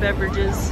beverages.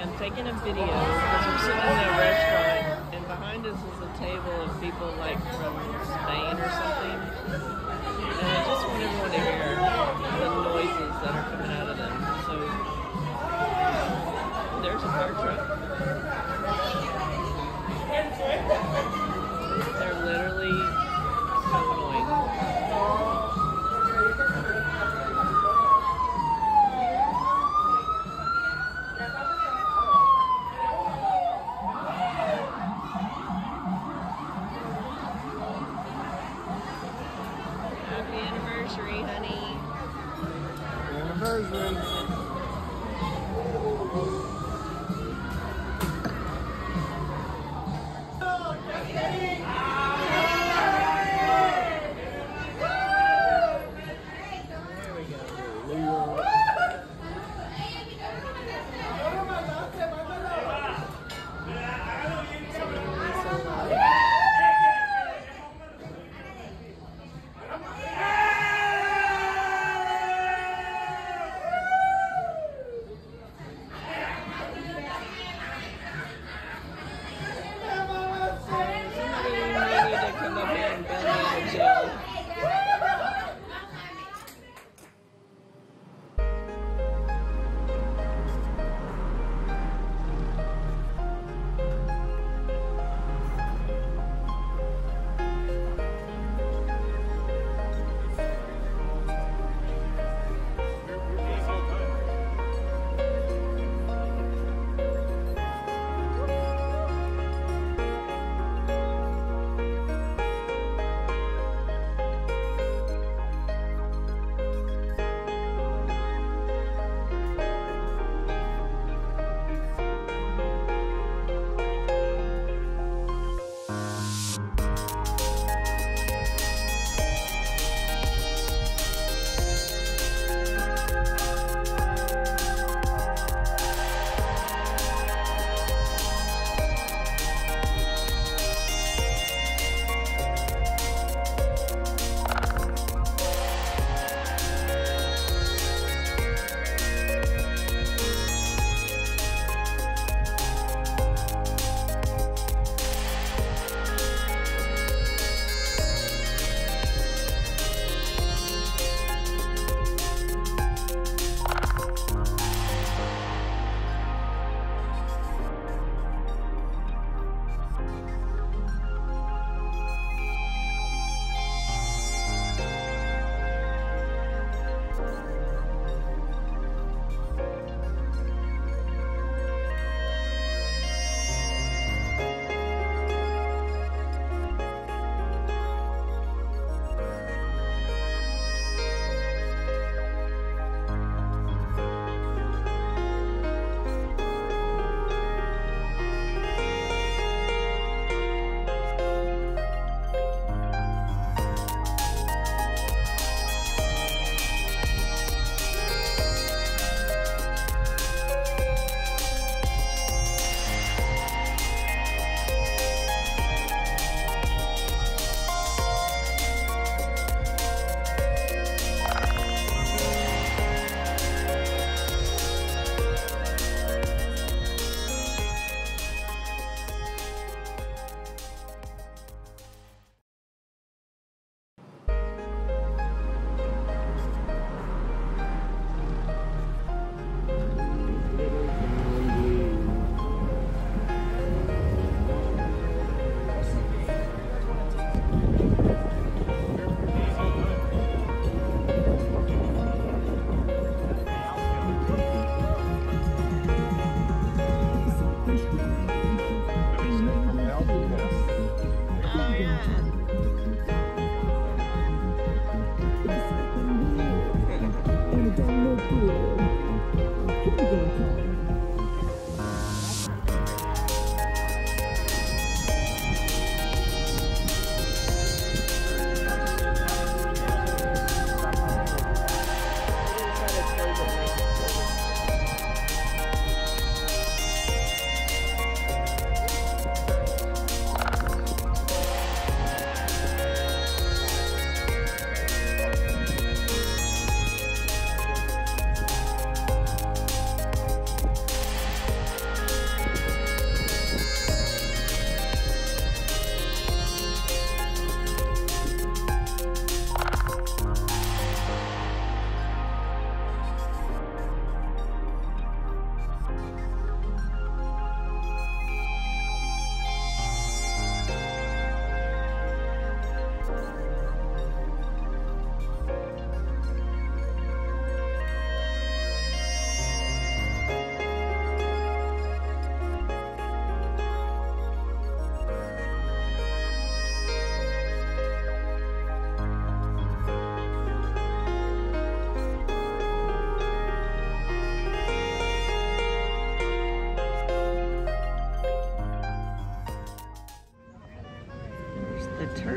and taking a video because we're sitting in a restaurant, and behind us is a table of people like from Spain or something. And I just want everyone to hear the noises that are coming out of them. So there's a fire truck. They're literally so annoying. Happy anniversary, honey. Happy anniversary.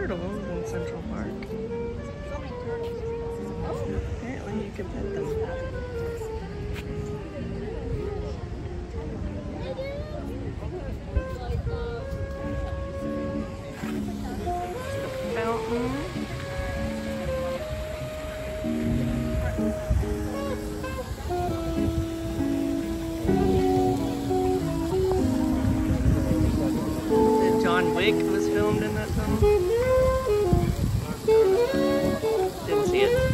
turtles in Central Park. Apparently you can pet them. Fountain. John Wick was filmed in that film. Didn't see it.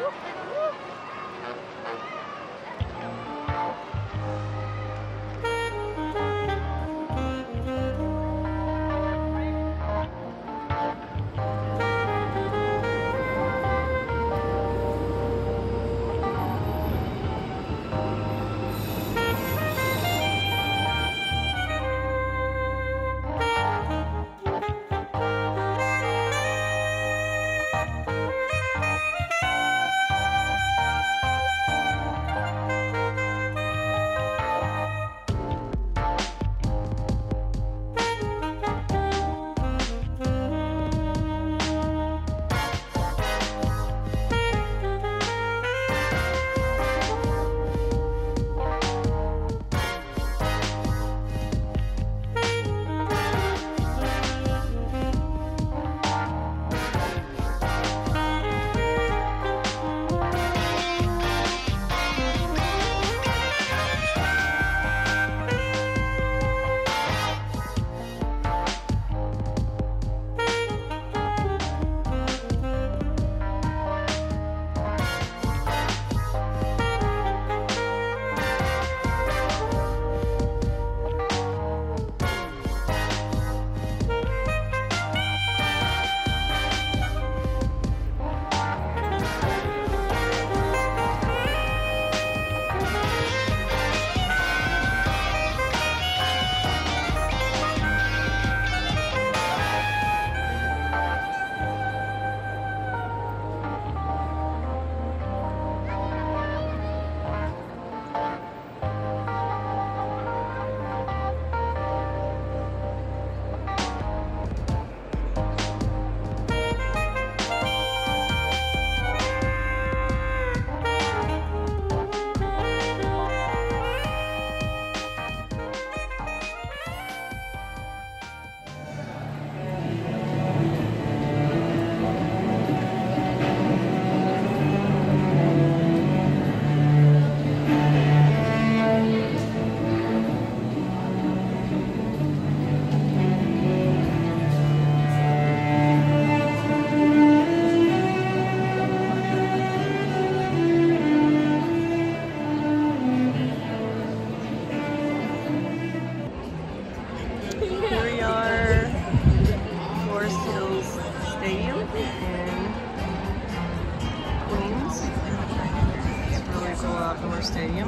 Stadium.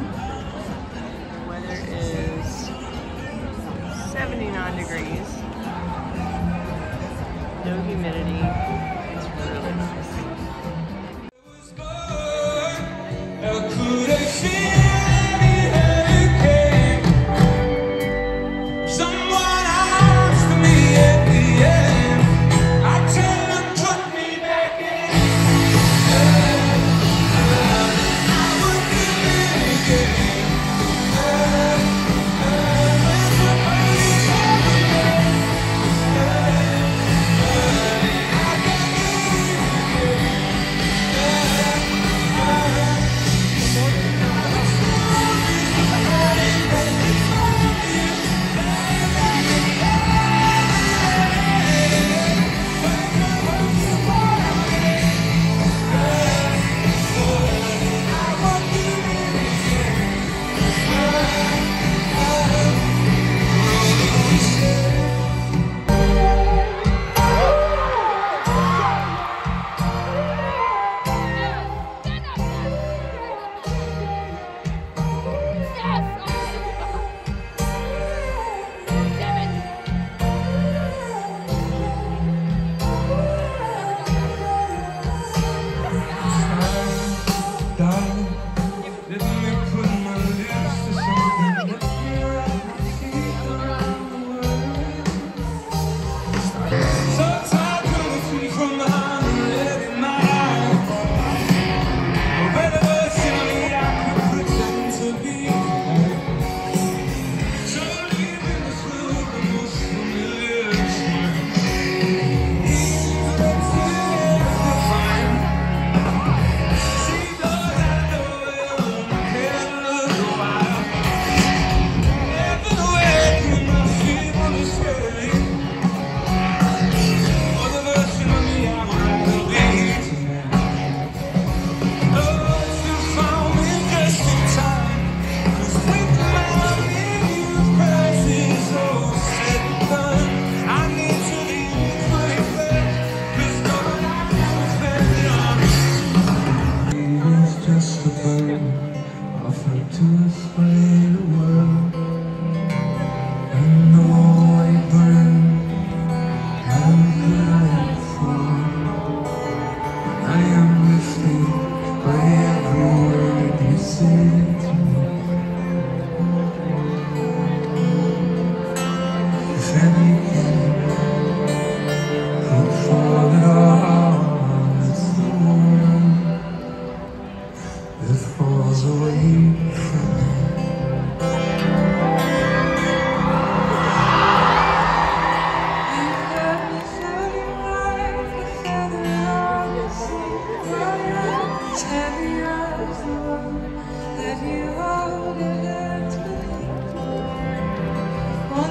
The weather is 79 degrees. No humidity. It's really nice.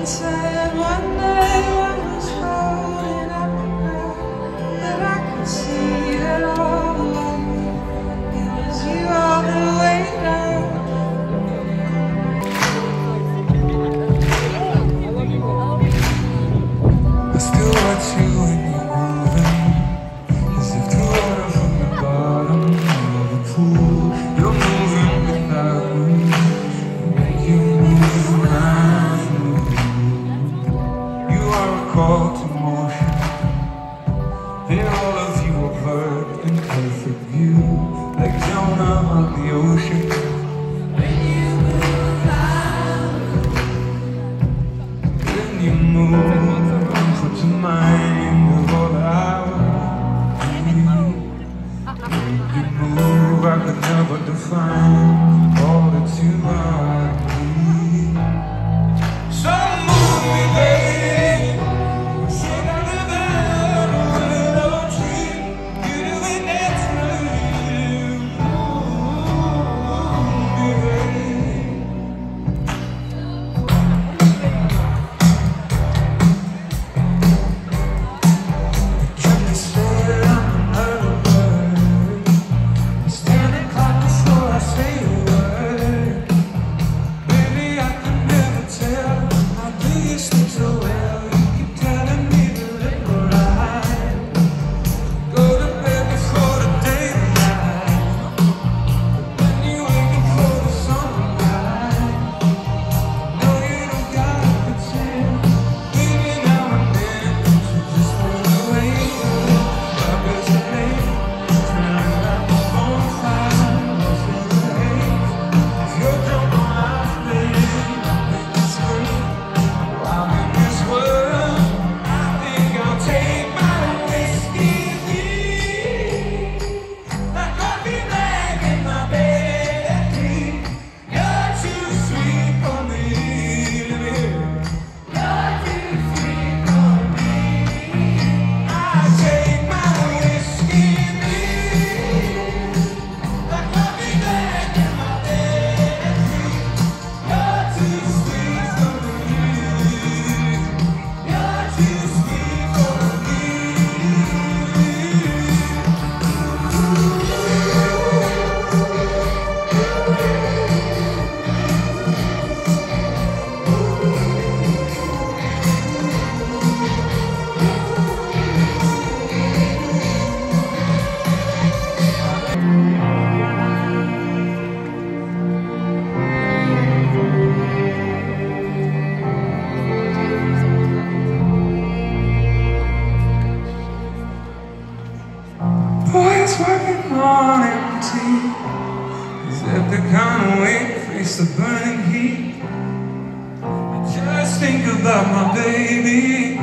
said one day I was holding up the ground, that I could see that all along it was you all the way down. I still watch you when you're moving, as if the water from the bottom of the pool. You're moving without me, you make you move around. You are a call to motion, then all of you are bird in perfect view, like Jonah on the ocean. When you move when you move, put to mind of all that I would need. You move, I could never define all that you are to me. So move me, baby. Shake out the bed on a little tree. You do it naturally. Move me, baby. Kept me staring on another bird. Standing clock before I say a word. Baby, I can never tell. How do you sleep so well? You keep telling me to let go right. Go to bed before the daylight. Then you wake up for the sunrise. No, you don't gotta pretend. Baby, now and then you just wanna wait. Up as a lake, turning like a bonfire. Lost in the haze. If you're drunk on my flame, I think it's great. While in this world, I think I'll take my whiskey deep. Like coffee black in my bed at 3. You're too sweet for me. You're too sweet for me. I take my whiskey deep. Like coffee black in my bed at 3. You're too sweet for me. You're too sweet for me. Boys working on empty. Is that the kind of way to face the burning heat? I just think about my baby.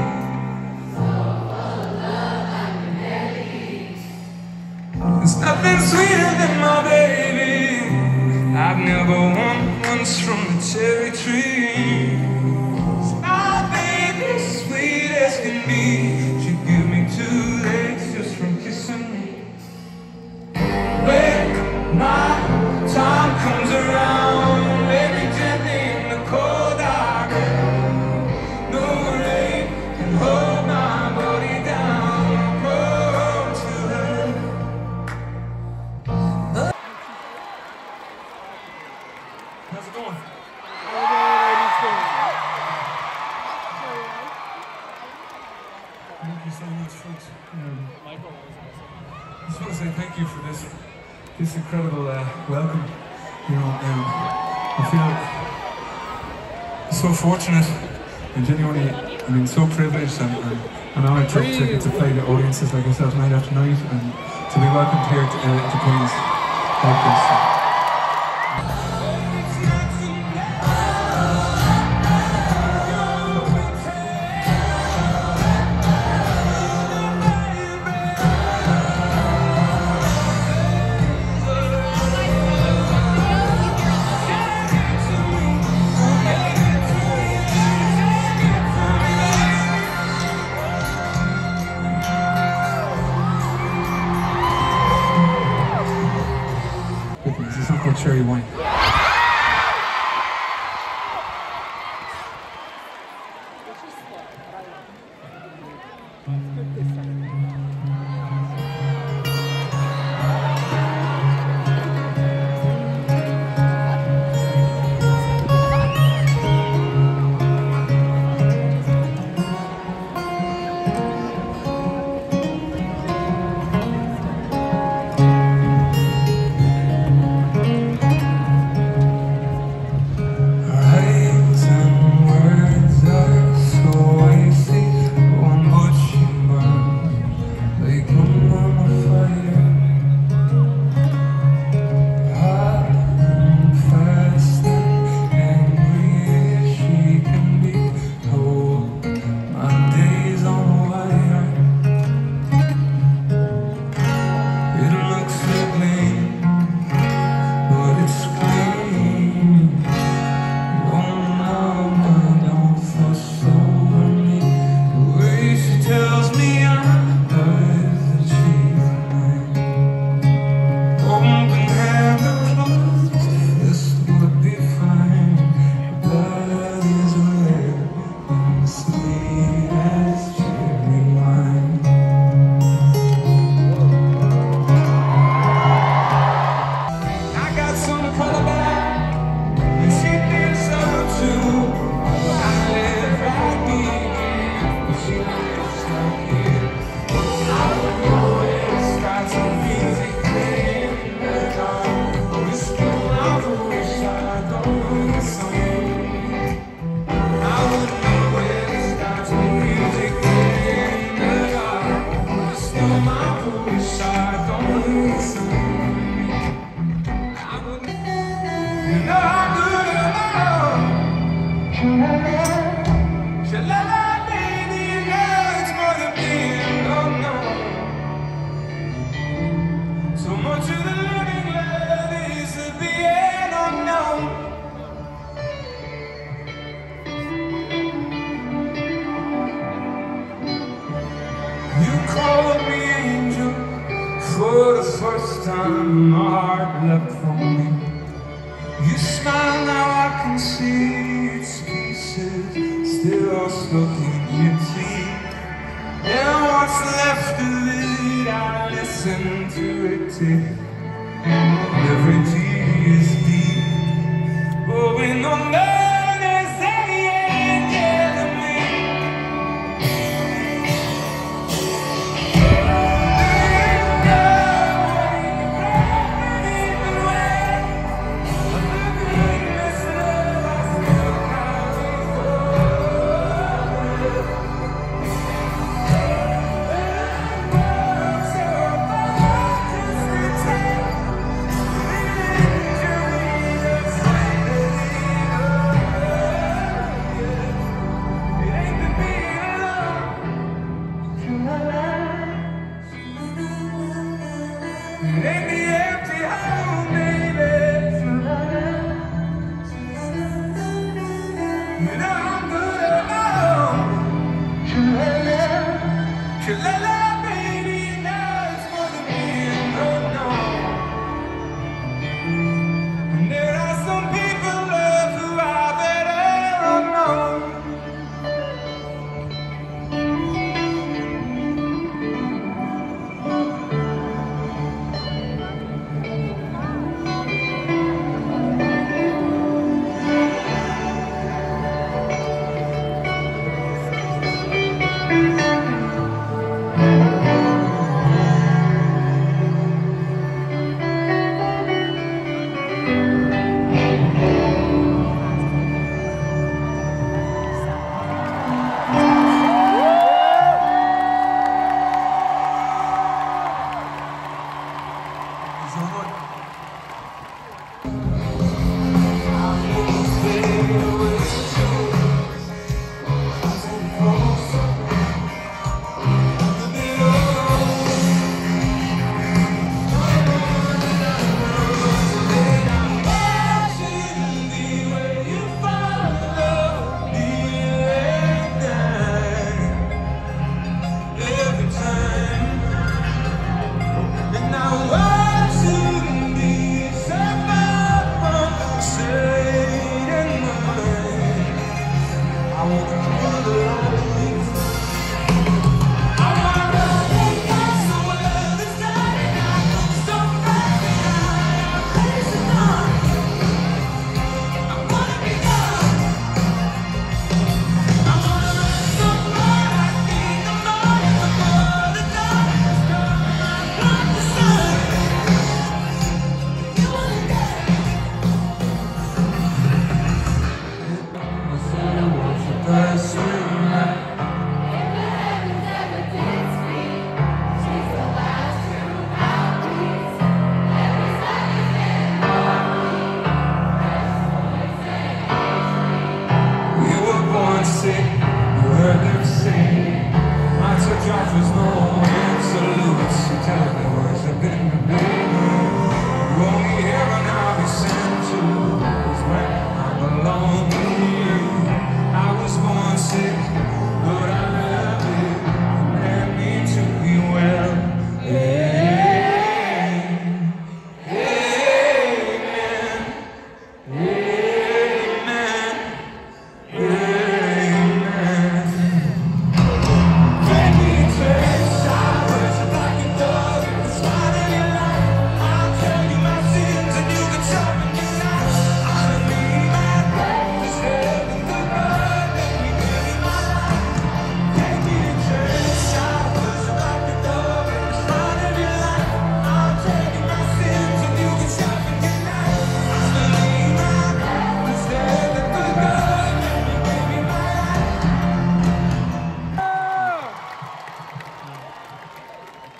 There's nothing sweeter than my baby. I've never won once from the cherry tree. My baby, sweet as can be. She give me 2 legs just from kissing me. When my time comes around, lay me gently in the cold dark. No rain can hold my body down. Come to her. How's it going? Thank you so much, folks. I just want to say thank you for this incredible welcome. You know, I feel so fortunate and genuinely, I mean, so privileged and honoured to play to audiences like yourself night after night, and to be welcomed here to Queen's like this. This is Uncle Cherry Wine. wish I don't listen. I would, you know I'm good alone. Shalala, baby, you know it's more than being unknown. So much of the living love is the being unknown. You called me angel for the first time. My heart leapt from me. You smile, now I can see its pieces still stuck in your teeth. And what's left of it, I listen to it tick. Every tear is deep. Oh, when the love is at the end of me. It ain't the empty home, baby. You know I'm good alone. Shalala, baby, you know it's more than being unknown. And there are some people left who are better unknown.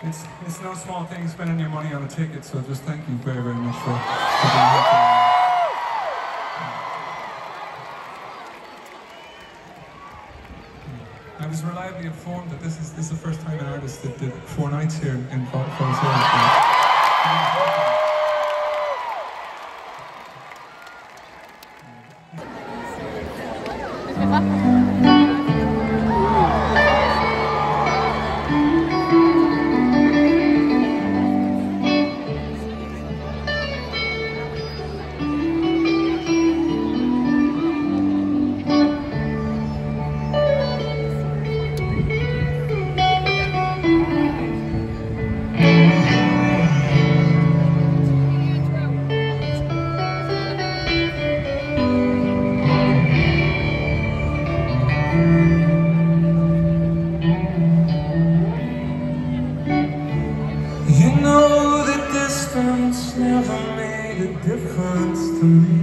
It's no small thing spending your money on a ticket, so just thank you very, very much for being here tonight. I was reliably informed that this is the first time an artist did 4 nights here in Forest Hill. Never made a difference to me.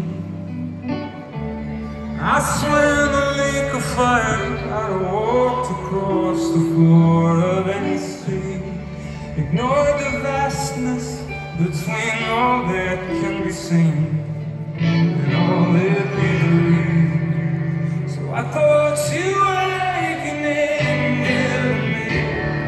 I swam a lake of fire, I walked across the floor of any sea. Ignored the vastness between all that can be seen and all that we believe. So I thought you were like an angel to me.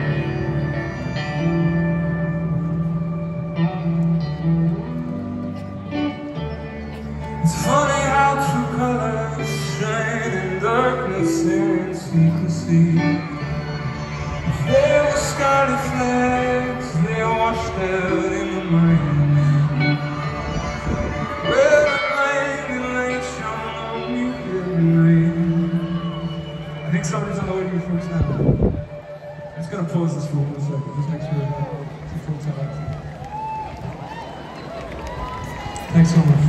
It's funny how true colors shine in darkness and secrecy. If there were scarlet flags, they washed out in the mind. Where the blinding light shone on you every night. I think somebody's annoyed you folks now. I'm just gonna pause this for 1 second, just make sure you folks have access. Thanks so much.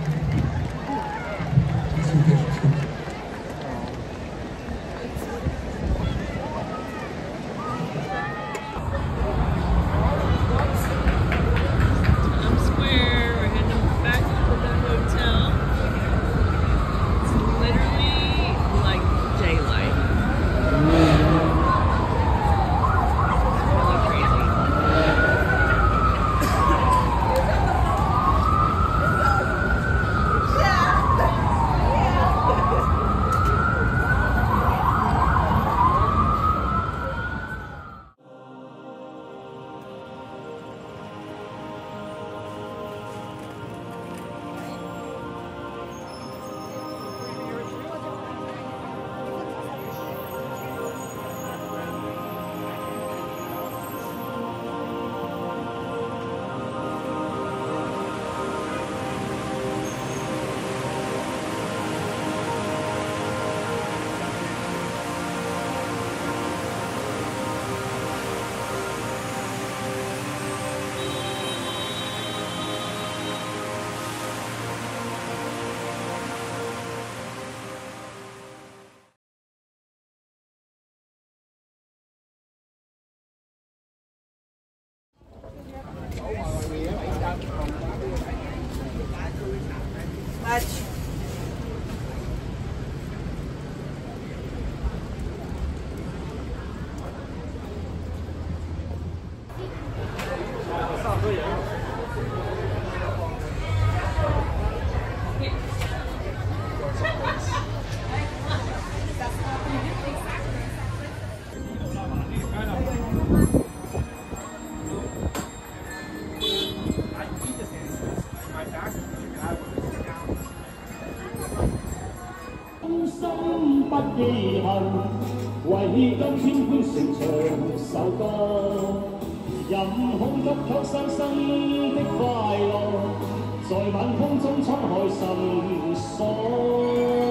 為今天歡成唱首歌，任空給卻新生的快樂，在晚空中敞開心鎖。